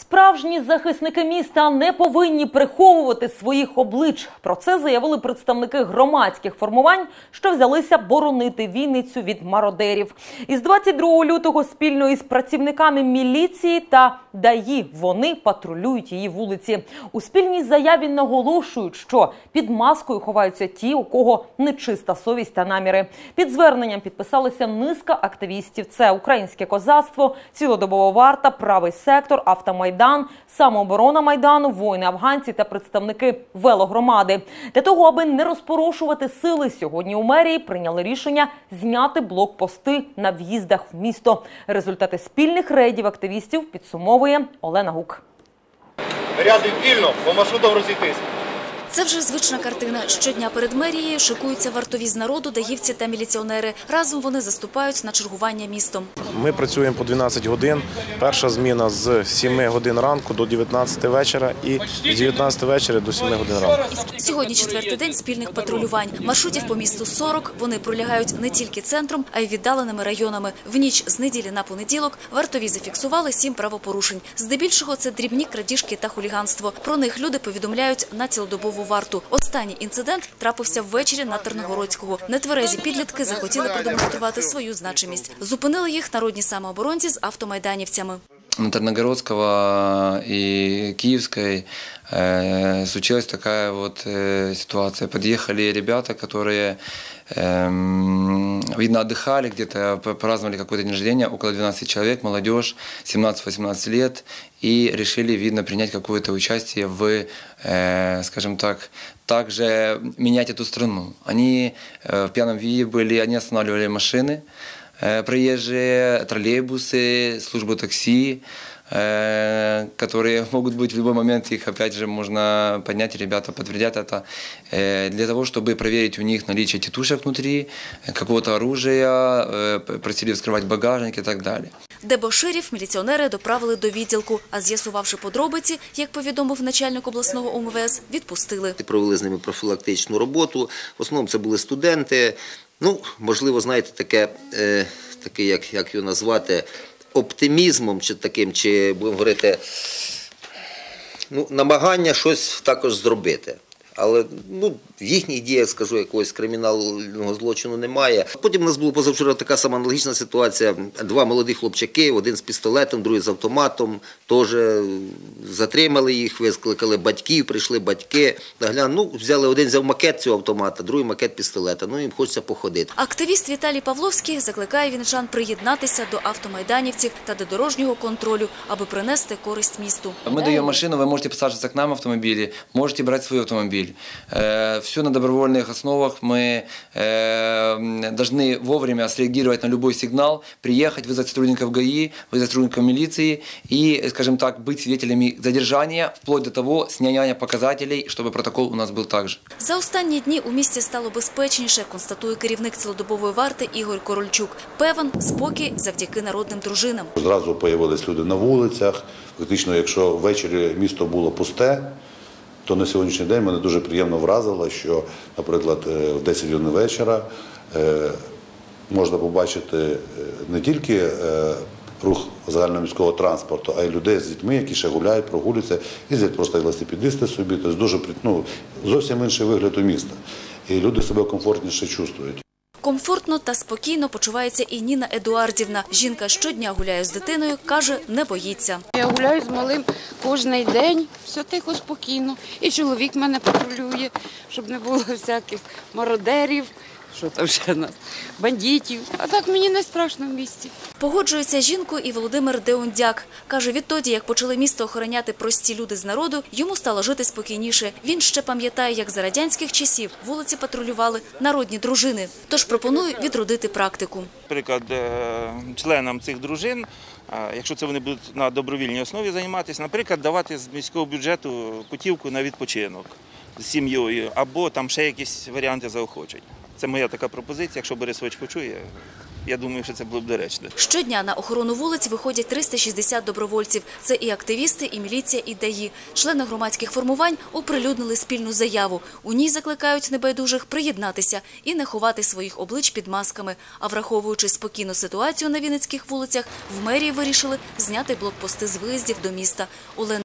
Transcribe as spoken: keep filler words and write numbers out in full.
Справжні захисники міста не повинні приховувати своїх облич. Про це заявили представники громадських формувань, що взялися боронити Вінницю від мародерів. Із двадцять другого лютого спільно із працівниками міліції та ДАІ вони патрулюють її вулиці. У спільній заяві наголошують, що під маскою ховаються ті, у кого нечиста совість та наміри. Під зверненням підписалися низка активістів. Це Українське козацтво, Цілодобова варта, Правий сектор, Автомайдан, Самооборона Майдану, воїни-афганці та представники велогромади. Для того, аби не розпорошувати сили, сьогодні у мерії прийняли рішення зняти блокпости на в'їздах в місто. Результати спільних рейдів активістів підсумовує Олена Гук. Ряди вільно, по маршрутам розійтись. Це вже звична картина. Щодня перед мерією шикуються вартові з народу, даївці та міліціонери. Разом вони заступають на чергування містом. Ми працюємо по дванадцять годин. Перша зміна з сіми годин ранку до дев'ятнадцяти вечора і з дев'ятнадцяти вечора до сіми годин ранку. Сьогодні четвертий день спільних патрулювань. Маршрутів по місту сорок. Вони пролягають не тільки центром, а й віддаленими районами. В ніч з неділі на понеділок вартові зафіксували сім правопорушень. Здебільшого це дрібні крадіжки та хуліганство. Про них люди повідомляють на цілодобову варту. Останній інцидент трапився ввечері на Тарногородського. Нетверезі підлітки захотіли продемонструвати свою значимість. Зупинили їх народні самооборонці з автомайданівцями. На Тарногородского и Киевской э, случилась такая вот э, ситуация. Подъехали ребята, которые, э, видно, отдыхали, где-то праздновали какой-то день рождения, около двенадцати человек, молодежь, семнадцать-восемнадцать лет, и решили, видно, принять какое-то участие в, э, скажем так, также менять эту страну. Они э, в пьяном виде были, они останавливали машины, проезжие, троллейбусы, службы такси, которые могут быть в любой момент, их опять же можно поднять, ребята подтвердят это, для того, чтобы проверить у них наличие тетушек внутри, какого-то оружия, просили вскрывать багажник и так далее. Дебоширів міліціонери доправили до відділку, а з'ясувавши подробиці, як повідомив начальник обласного О М В С, відпустили. Провели з ними профілактичну роботу, в основному це були студенти. Ну, можливо, знаєте, таке, е, таке як, як його назвати, оптимізмом чи таким, чи, будемо говорити, ну, намагання щось також зробити. Але ну, в їхніх діях, скажу, якогось кримінального злочину немає. Потім у нас була позавчора така сама аналогічна ситуація. Два молоді хлопчаки, один з пістолетом, другий з автоматом. Теж затримали їх, викликали батьків, прийшли батьки. Ну, взяли, один взяв макет цього автомата, другий макет пістолета. Ну, їм хочеться походити. Активіст Віталій Павловський закликає вінничан приєднатися до автомайданівців та до дорожнього контролю, аби принести користь місту. Ми даємо машину, ви можете посаджуватися к нам в автомобілі, можете брати свій автомобіль. Все на добровольных основах. Мы э, должны вовремя среагировать на любой сигнал, приехать, вызвать сотрудников ГАИ, вызвать сотрудников милиции и, скажем так, быть свидетелями задержания, вплоть до того снятия показателей, чтобы протокол у нас был также. За останні дні у місті стало безпечніше, констатує керівник цілодобової варти Ігор Корольчук. Певен, спокій завдяки народним дружинам. Зразу появились люди на вулицях. Фактично, якщо ввечері місто було пусте, то на сьогоднішній день мене дуже приємно вразило, що, наприклад, в десять годин вечора можна побачити не тільки рух загальноміського транспорту, а й людей з дітьми, які ще гуляють, прогулюються, їздять просто велосипедисти собі. Тобто дуже, ну, зовсім інший вигляд у міста. І люди себе комфортніше чувствують. Комфортно та спокійно почувається і Ніна Едуардівна. Жінка щодня гуляє з дитиною, каже, не боїться. Я гуляю з малим кожен день, все тихо, спокійно. І чоловік мене патрулює, щоб не було всяких мародерів, що там ще нас, бандитів. А так мені не страшно в місті. Погоджується жінкою і Володимир Деондяк. Каже, відтоді, як почали місто охороняти прості люди з народу, йому стало жити спокійніше. Він ще пам'ятає, як за радянських часів вулиці патрулювали народні дружини. Тож пропонує відродити практику. Наприклад, членам цих дружин, якщо це вони будуть на добровільній основі займатися, наприклад, давати з міського бюджету путівку на відпочинок з сім'єю або там ще якісь варіанти заохочень. Це моя така пропозиція, якщо Борисович почує. я думаю, що це було б доречно. Щодня на охорону вулиць виходять триста шістдесят добровольців. Це і активісти, і міліція, і ДАІ. Члени громадських формувань оприлюднили спільну заяву. У ній закликають небайдужих приєднатися і не ховати своїх облич під масками. А враховуючи спокійну ситуацію на вінницьких вулицях, в мерії вирішили зняти блокпости з виїздів до міста. Олена